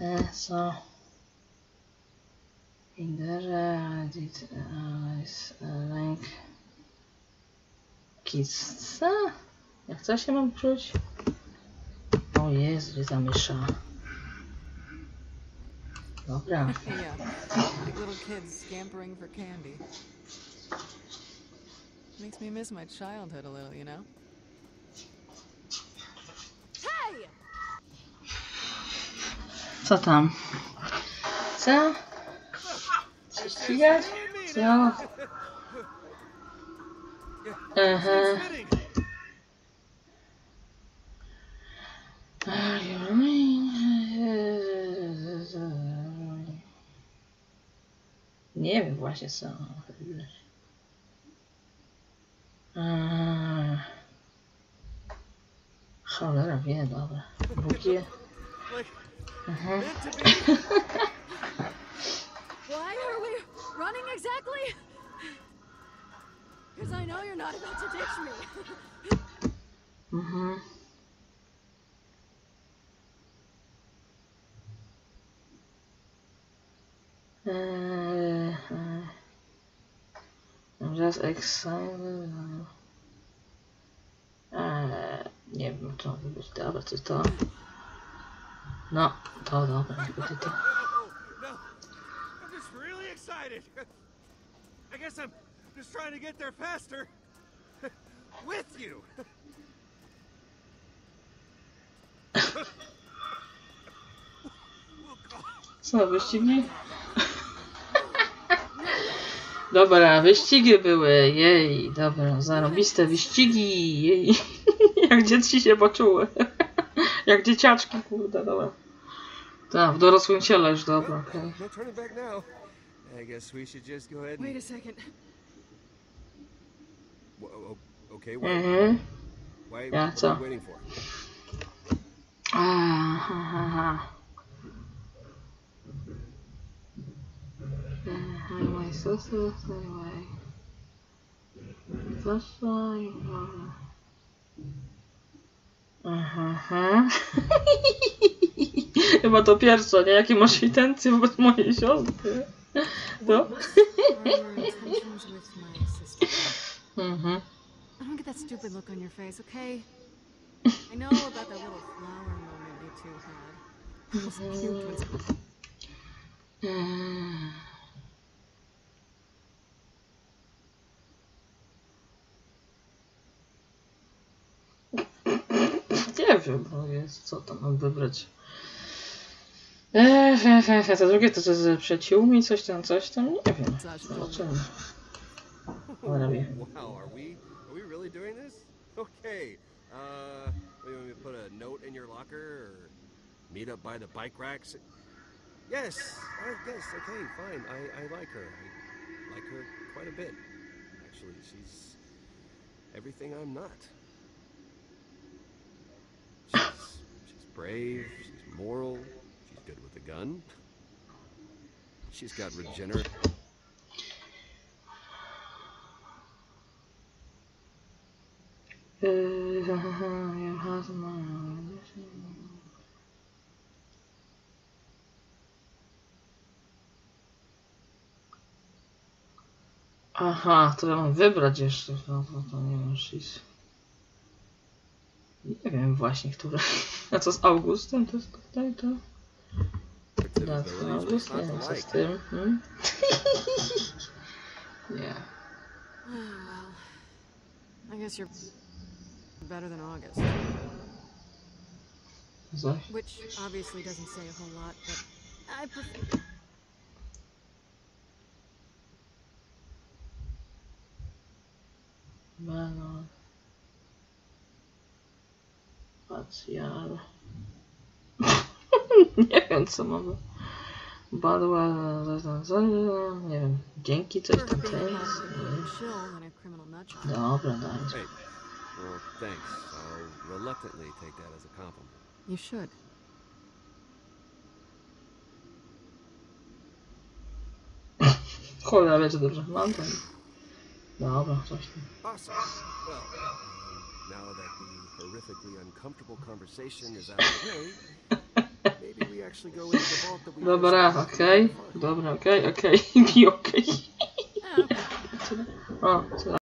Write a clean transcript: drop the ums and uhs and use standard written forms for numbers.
Co? Indera, did link Kitsa? Jak co się mam czuć? O Jezu, gdzie zamiesza. Dobra. Yeah, like little kids scampering for candy. Makes me miss my childhood a little, you know? Hey! Co tam? Co? Coś ścigać? Co? Aha. Nie wiem właśnie co. Cholera wie, dobra. Bukie. Aha. Why are we running exactly? Because I know you're not about to ditch me. Mhm. Just excited. Nie wiem, co może być. Dobra, co to? No, to dobra, nie będzie to. No, I'm just really excited. I guess I'm just trying to get there faster. With you. Co, wyścigi? Dobra, wyścigi były, jej, dobra, zarobiste wyścigi, jej. Jak dzieci się poczuły. Jak dzieciaczki, kurde, dobra. Tak, w dorosłym ciele już, dobra, okej. No turning back now. I guess we should just go ahead and... Wait a second. Okay, Mhm. why Ja, what co? are you waiting for? Aha. My sister, anyway. Zasłaj. Aha. Chyba to pierwsze, nie? Jakie masz intencje wobec mojej siostry? No? Mhm. I don't get that stupid look on your face, okay? I know about that little flower moment you two had. It was cute. Nie wiem, no jest, co tam mam wybrać. To drugie to jest przyjaciółmi, coś tam, nie wiem. Zobaczymy. Wow, are we really doing this? Okay. We want me to put a note in your locker or meet up by the bike racks? Yes, I guess. Okay, fine. I like her. I like her quite a bit. Actually, she's everything I'm not. She's brave, she's moral, she's good with a gun. She's got regenerate. Aha, to ja mam wybrać jeszcze. No to nie wiem, nie wiem właśnie, które. A co z Augustem? To jest tutaj to? No, to August, nie wiem co z tym. Nie. Well, I guess you're better than August. Zaś. Which obviously doesn't say a whole lot, but I prefer... Bano. Pacjal. Nie wiem co mamy. Badła, nie wiem, dzięki coś tam teraz. Dobra, daj. Hey, well, thanks. I'll reluctantly take that as a compliment. You should. Cholera, wiecie dobrze, mam ten. Dobra, coś tam. Awesome. Well, now that the horrifically uncomfortable conversation is out of the way, maybe we actually go into the vault that we Dobra, just- okej. Dobra, okej. I okej. Oh, okay. O, tyle.